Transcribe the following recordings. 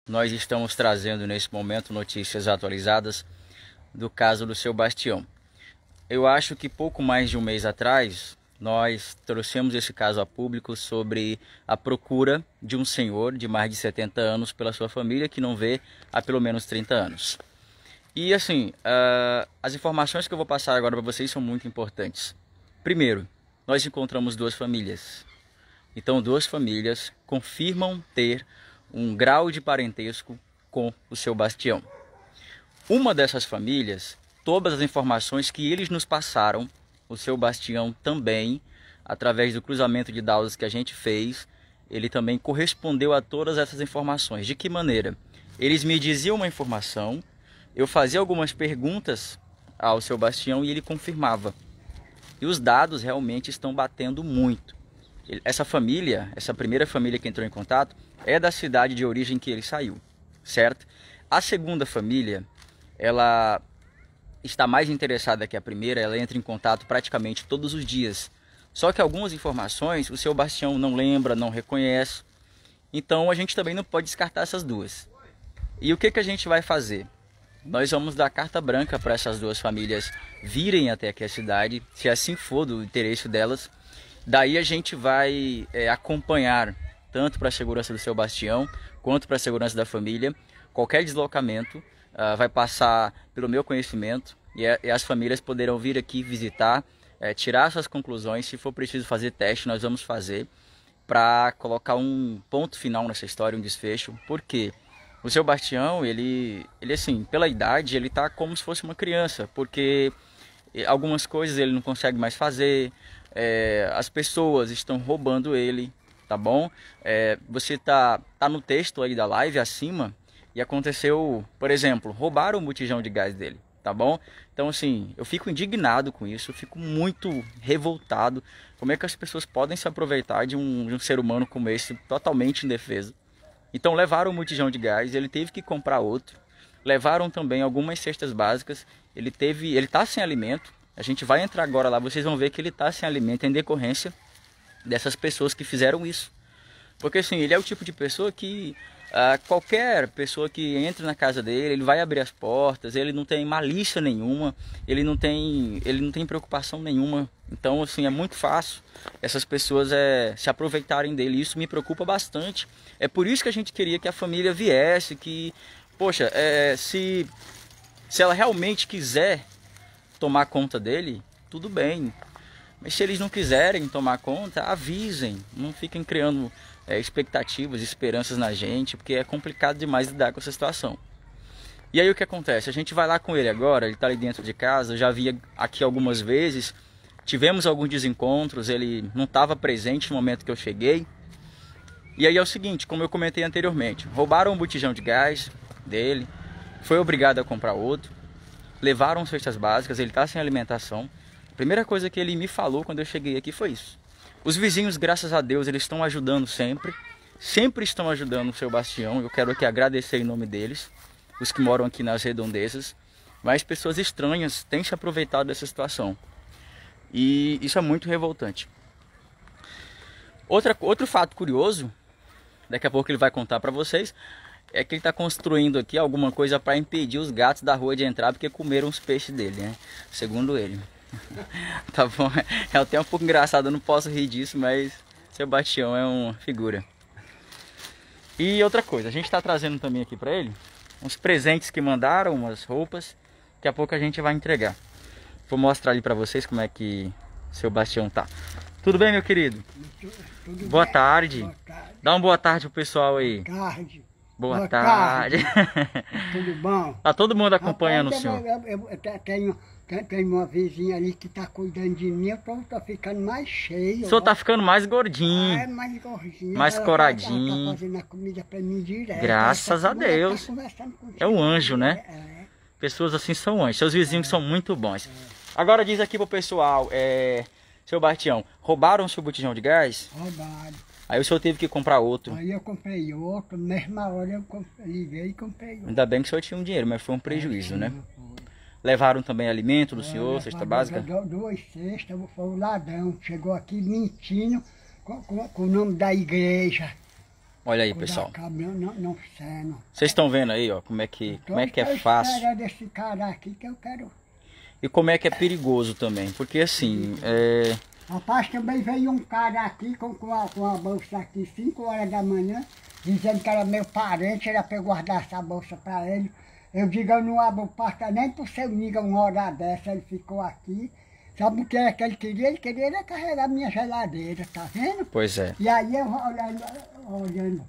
Nós estamos trazendo nesse momento notícias atualizadas do caso do seu Bastião. Eu acho que pouco mais de um mês atrás nós trouxemos esse caso a público sobre a procura de um senhor de mais de 70 anos pela sua família que não vê há pelo menos 30 anos. E assim, as informações que eu vou passar agora para vocês são muito importantes. Primeiro, nós encontramos duas famílias. Então, duas famílias confirmam ter um grau de parentesco com o seu Bastião. Uma dessas famílias, todas as informações que eles nos passaram, o seu Bastião também, através do cruzamento de dados que a gente fez, ele também correspondeu a todas essas informações. De que maneira? Eles me diziam uma informação, eu fazia algumas perguntas ao seu Bastião e ele confirmava. E os dados realmente estão batendo muito. Essa família, essa primeira família que entrou em contato, é da cidade de origem que ele saiu, certo? A segunda família, ela está mais interessada que a primeira, ela entra em contato praticamente todos os dias. Só que algumas informações o seu Bastião não lembra, não reconhece. Então a gente também não pode descartar essas duas. E o que a gente vai fazer? Nós vamos dar carta branca para essas duas famílias virem até aqui a cidade, se assim for do interesse delas. Daí a gente vai acompanhar, tanto para a segurança do seu Bastião, quanto para a segurança da família. Qualquer deslocamento vai passar pelo meu conhecimento e as famílias poderão vir aqui visitar, tirar suas conclusões. Se for preciso fazer teste, nós vamos fazer para colocar um ponto final nessa história, um desfecho. Por quê? O seu Bastião, ele assim, pela idade, ele tá como se fosse uma criança, porque algumas coisas ele não consegue mais fazer, as pessoas estão roubando ele, tá bom? Você tá no texto aí da live acima e aconteceu, por exemplo, roubaram o botijão de gás dele, tá bom? Então assim, eu fico indignado com isso, eu fico muito revoltado. Como é que as pessoas podem se aproveitar de um ser humano como esse, totalmente indefeso? Então levaram o botijão de gás, ele teve que comprar outro. Levaram também algumas cestas básicas. Ele tá sem alimento. A gente vai entrar agora lá, vocês vão ver que ele tá sem alimento em decorrência dessas pessoas que fizeram isso. Porque assim, ele é o tipo de pessoa que qualquer pessoa que entre na casa dele, ele vai abrir as portas, ele não tem malícia nenhuma, ele não tem preocupação nenhuma. Então assim, é muito fácil essas pessoas se aproveitarem dele. Isso me preocupa bastante. É por isso que a gente queria que a família viesse, que, poxa, se ela realmente quiser tomar conta dele, tudo bem. Mas se eles não quiserem tomar conta, avisem. Não fiquem criando expectativas, esperanças na gente, porque é complicado demais lidar com essa situação. E aí o que acontece? A gente vai lá com ele agora, ele está ali dentro de casa, eu já vi aqui algumas vezes, tivemos alguns desencontros, ele não estava presente no momento que eu cheguei. E aí é o seguinte, como eu comentei anteriormente, roubaram um botijão de gás dele, foi obrigado a comprar outro, levaram cestas básicas, ele está sem alimentação. A primeira coisa que ele me falou quando eu cheguei aqui foi isso. Os vizinhos, graças a Deus, eles estão ajudando sempre. Sempre estão ajudando o seu Bastião. Eu quero aqui agradecer em nome deles. Os que moram aqui nas redondezas. Mas pessoas estranhas têm se aproveitado dessa situação. E isso é muito revoltante. Outro fato curioso, daqui a pouco ele vai contar para vocês, é que ele está construindo aqui alguma coisa para impedir os gatos da rua de entrar, porque comeram os peixes dele, né? Segundo ele. Tá bom? É até um pouco engraçado, eu não posso rir disso, mas seu Bastião é uma figura. E outra coisa, a gente está trazendo também aqui para ele uns presentes que mandaram, umas roupas. Daqui a pouco a gente vai entregar. Vou mostrar ali para vocês como é que seu Bastião tá. Tudo bem, meu querido? Tudo Boa bem? tarde. Boa tarde. Dá uma boa tarde pro pessoal aí. Boa tarde. Tudo bom? Tá todo mundo acompanhando o senhor. Eu tenho uma vizinha ali que está cuidando de mim, eu tô ficando mais cheio. O senhor tá ficando mais gordinho. Mais gordinho. Mais coradinho. Ela tá fazendo a comida para mim direto. Graças a Deus. É um anjo, né? Pessoas assim são anjos. Seus vizinhos são muito bons. Agora diz aqui pro pessoal, seu Bastião, roubaram o seu botijão de gás? Roubado. Aí o senhor teve que comprar outro. Aí eu comprei outro, na mesma hora eu liguei e comprei outro. Ainda bem que o senhor tinha um dinheiro, mas foi um prejuízo, né? Levaram também alimento do senhor, cesta básica? Duas cestas, foi o ladrão. Chegou aqui mentindo com o nome da igreja. Olha aí, Quando pessoal. acaba, não ceno. Vocês estão vendo aí, ó, como é que é fácil. Esperando esse cara aqui que eu quero. E como é que é perigoso também. Porque assim, Rapaz, também veio um cara aqui com a bolsa aqui, 5 horas da manhã, dizendo que era meu parente, era para eu guardar essa bolsa para ele. Eu digo, eu não abro porta nem pro seu nigga uma hora dessa, ele ficou aqui. Sabe o que era que ele queria? Ele queria era carregar minha geladeira, tá vendo? pois é. E aí eu olhando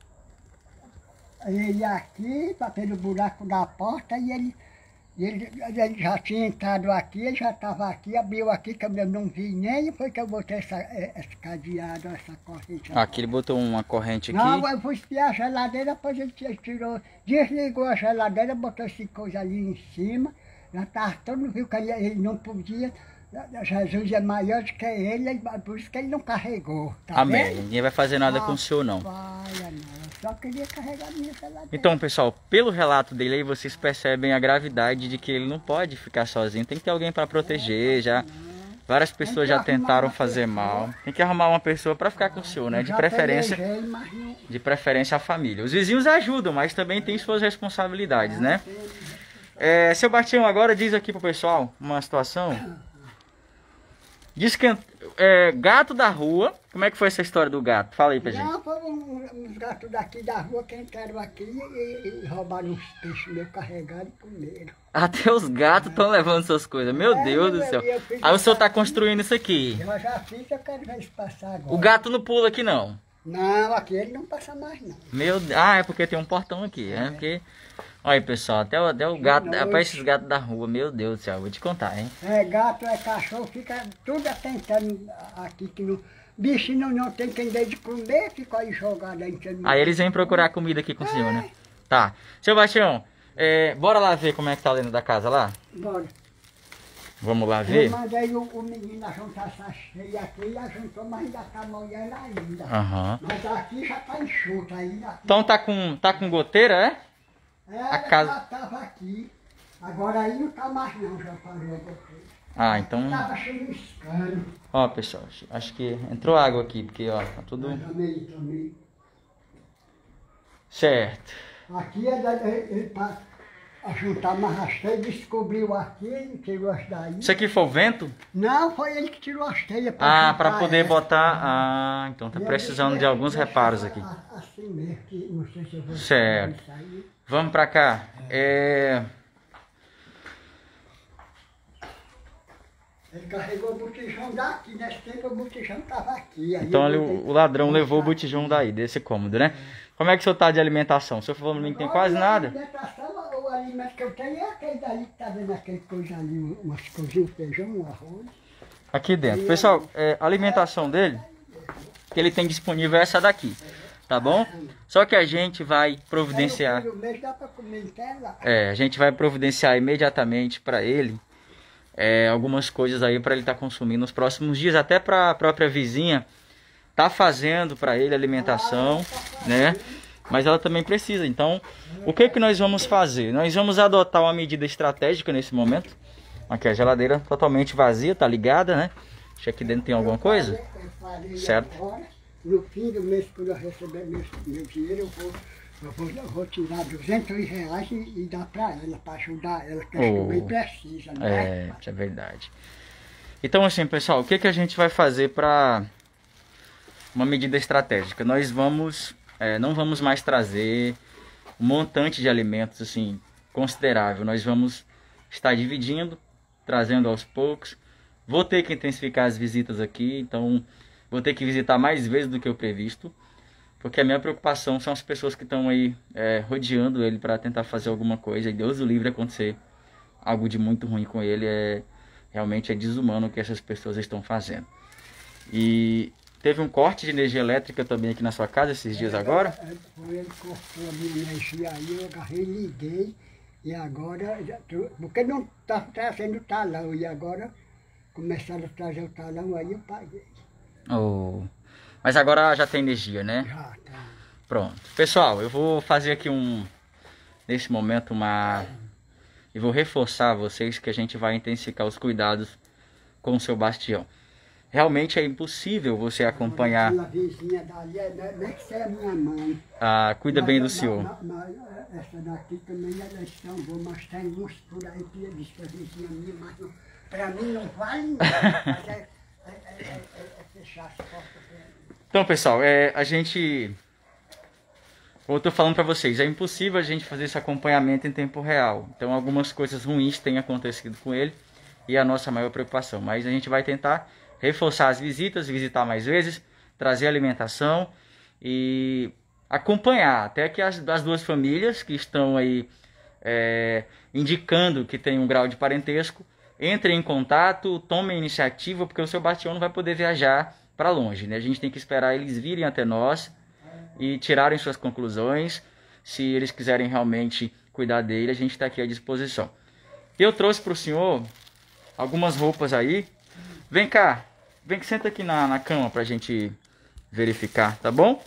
ele aqui, pelo buraco da porta, e ele já tinha entrado aqui, ele já estava aqui, abriu aqui, que eu não vi nem, foi que eu botei esse cadeado, essa corrente. Aqui ele botou uma corrente aqui. Não, eu fui espiar a geladeira, depois ele tirou, desligou a geladeira, botou essa coisa ali em cima, já estava todo, viu que ele não podia, Jesus é maior do que ele, por isso que ele não carregou, tá Amém. vendo? Ninguém vai fazer nada com o senhor, não. Vai, não, eu só queria carregar a minha geladeira. Então, pessoal, pelo relato dele aí, vocês percebem a gravidade de que ele não pode ficar sozinho. Tem que ter alguém para proteger, já. Várias pessoas já tentaram fazer mal. Tem que arrumar uma pessoa para ficar com o senhor, né? De preferência a família. Os vizinhos ajudam, mas também tem suas responsabilidades, né? Seu Bastião agora diz aqui pro pessoal uma situação. Diz que gato da rua. Como é que foi essa história do gato? Fala aí pra gente. Não, foram uns gatos daqui da rua que entraram aqui e roubaram uns peixes meus carregados e comeram. Até os gatos estão levando suas coisas. Meu Deus do céu. Aí o senhor tá construindo isso aqui. Eu já fiz, eu quero ver isso passar agora. O gato não pula aqui não. Não, aqui ele não passa mais não. Meu Deus. Ah, é porque tem um portão aqui. É porque... Olha aí, pessoal, até o gato, aparece esses gatos da rua, meu Deus do céu, vou te contar, hein? É gato, é cachorro, fica tudo atentando aqui que não... Bicho não tem quem dê de comer, fica aí jogado aí. Aí eles vêm procurar comida aqui com o senhor, né? Tá. Seu Bastião, bora lá ver como é que tá dentro da casa lá? Bora. Vamos lá ver? Eu mandei o menino juntar essa cheia aqui, ele ajuntou, mas ainda tá molhando ainda. Mas aqui já tá enxuto ainda. Então tá com goteira, é? A casa já estava aqui, agora aí não tá mais não, já parou a goteira. Ah, então... Estava chuviscando. Ó, pessoal, acho que entrou água aqui, porque ó, tá tudo... Também. Certo. Aqui ele para juntar mais as telhas, descobriu aqui, tirou as daí. Isso aqui foi o vento? Não, foi ele que tirou as telhas. Para poder botar... Ah, então tá precisando de alguns reparos aqui. Assim mesmo, que não sei se eu vou... Certo. Vamos pra cá. Ele carregou o botijão daqui, nesse tempo o botijão estava aqui. Aí então ali, o ladrão levou o botijão daí, desse cômodo, né? Como é que o senhor tá de alimentação? O senhor falou pra mim que tem quase nada? A alimentação, o alimento que eu tenho é aquele dali que tá vendo aquele coisa ali, umas coisinhas, feijão, um arroz. Aqui dentro. Pessoal, a alimentação dele, que ele tem disponível é essa daqui. Tá bom? Só que a gente vai providenciar. A gente vai providenciar imediatamente para ele algumas coisas aí para ele estar consumindo nos próximos dias, até para a própria vizinha tá fazendo para ele alimentação, né? Mas ela também precisa. Então, o que nós vamos fazer? Nós vamos adotar uma medida estratégica nesse momento. Aqui a geladeira totalmente vazia, tá ligada, né? Deixa aqui dentro tem alguma coisa, certo? No fim do mês, quando eu receber meu dinheiro, eu vou tirar R$200 e dar para ela, para ajudar ela, que acho que bem precisa, né? É verdade. Então assim, pessoal, o que a gente vai fazer para uma medida estratégica? Nós vamos, não vamos mais trazer um montante de alimentos assim, considerável. Nós vamos estar dividindo, trazendo aos poucos. Vou ter que intensificar as visitas aqui, então... Vou ter que visitar mais vezes do que o previsto, porque a minha preocupação são as pessoas que estão aí rodeando ele para tentar fazer alguma coisa. E Deus o livre acontecer algo de muito ruim com ele. Realmente é desumano o que essas pessoas estão fazendo. E teve um corte de energia elétrica também aqui na sua casa esses dias agora? Ele cortou a minha energia aí, eu agarrei, liguei, e agora... Porque não está trazendo talão, e agora começaram a trazer o talão, aí eu paguei. Mas agora já tem energia, né? Já tá. Pronto. Pessoal, eu vou fazer aqui nesse momento e vou reforçar a vocês que a gente vai intensificar os cuidados com o seu Bastião. realmente é impossível você acompanhar. Aquela vizinha dali, não é que você é minha mãe. Ah, cuida bem do senhor. Essa daqui também elas são boas, mas tem uns por aí que diz que a vizinha minha, mas não, pra mim não vale nada. Mas é fechar as portas. Então, pessoal, a gente... Como eu estou falando para vocês, é impossível a gente fazer esse acompanhamento em tempo real. Então, algumas coisas ruins têm acontecido com ele e é a nossa maior preocupação. Mas a gente vai tentar reforçar as visitas, visitar mais vezes, trazer alimentação e acompanhar até que as duas famílias que estão aí indicando que tem um grau de parentesco entrem em contato, tomem iniciativa, porque o seu Bastião não vai poder viajar para longe, né? A gente tem que esperar eles virem até nós e tirarem suas conclusões. Se eles quiserem realmente cuidar dele, a gente está aqui à disposição. Eu trouxe para o senhor algumas roupas aí. Vem cá, vem que senta aqui na cama para a gente verificar, tá bom?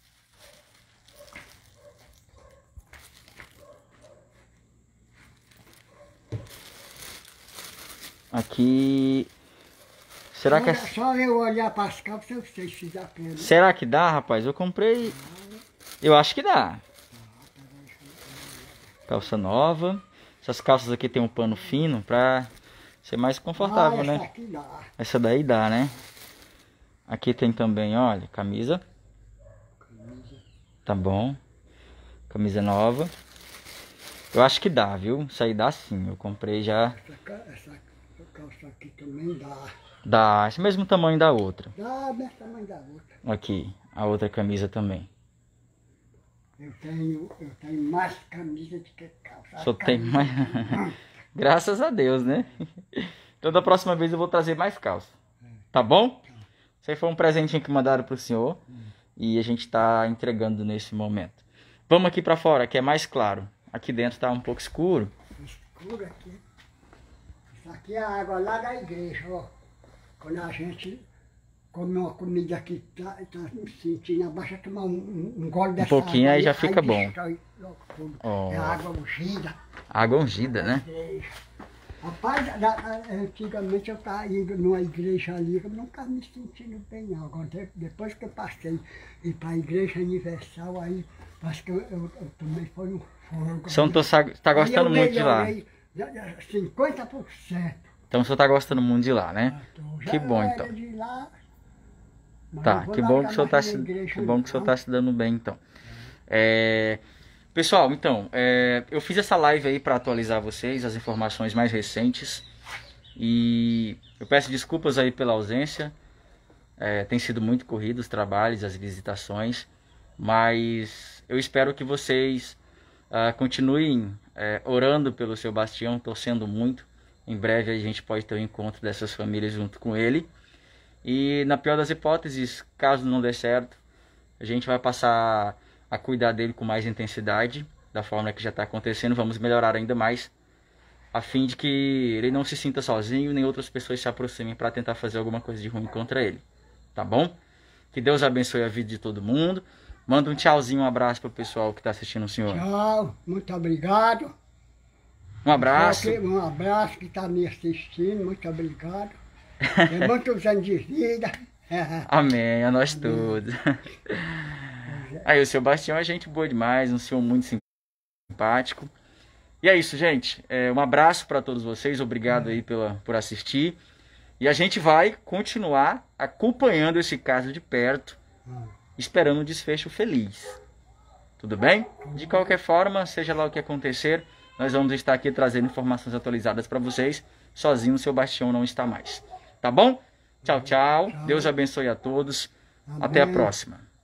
Aqui... Será que é... Só eu olhar para as calças, eu sei se dá pena. Será que dá, rapaz? Eu comprei... Eu acho que dá. Calça nova. Essas calças aqui tem um pano fino pra ser mais confortável, né? Essa aqui dá. Essa daí dá, né? Aqui tem também, olha, camisa. Tá bom. Camisa nova. Eu acho que dá, viu? Isso aí dá sim. Eu comprei já. Essa calça aqui também dá. Dá, esse mesmo tamanho da outra. Dá, mesmo tamanho da outra. Aqui, a outra camisa também. Eu tenho mais camisa do que calça. Só tem mais... Graças a Deus, né? Então da próxima vez eu vou trazer mais calça. Tá bom? Isso aí foi um presentinho que mandaram pro senhor. E a gente tá entregando nesse momento. Vamos aqui pra fora, que é mais claro. Aqui dentro tá um pouco escuro. Escuro aqui. Isso aqui é a água lá da igreja, ó. Quando a gente come uma comida aqui, tá sentindo abaixo, tomar um gole dessa água. Um pouquinho aí já fica bom. Oh. É água ungida. Água ungida, né? Rapaz, antigamente eu estava indo numa igreja ali, eu não estava me sentindo bem não. Agora, depois que eu passei e para a igreja universal, aí acho que eu também foi um fogo. O senhor está gostando muito de lá? 50%. Então o senhor está gostando muito de lá, né? Que bom então. Tá, que bom que o senhor está se dando bem então. Pessoal, então, eu fiz essa live aí para atualizar vocês, as informações mais recentes. E eu peço desculpas aí pela ausência. Tem sido muito corrido os trabalhos, as visitações. Mas eu espero que vocês continuem orando pelo seu Bastião, torcendo muito. Em breve a gente pode ter um encontro dessas famílias junto com ele. E na pior das hipóteses, caso não dê certo, a gente vai passar a cuidar dele com mais intensidade, da forma que já está acontecendo. Vamos melhorar ainda mais, a fim de que ele não se sinta sozinho, nem outras pessoas se aproximem para tentar fazer alguma coisa de ruim contra ele. Tá bom? Que Deus abençoe a vida de todo mundo. Manda um tchauzinho, um abraço para o pessoal que está assistindo o senhor. Tchau, muito obrigado. Um abraço. Um abraço que está me assistindo, muito obrigado. Tem muitos anos de vida. Amém, a nós todos. Aí o seu Bastião é gente boa demais, um senhor muito simpático. E é isso, gente. Um abraço para todos vocês, obrigado aí por assistir. E a gente vai continuar acompanhando esse caso de perto, esperando um desfecho feliz. Tudo bem? De qualquer forma, seja lá o que acontecer, nós vamos estar aqui trazendo informações atualizadas para vocês. Sozinho o seu Bastião não está mais. Tá bom? Tchau, tchau. Deus abençoe a todos. Até a próxima.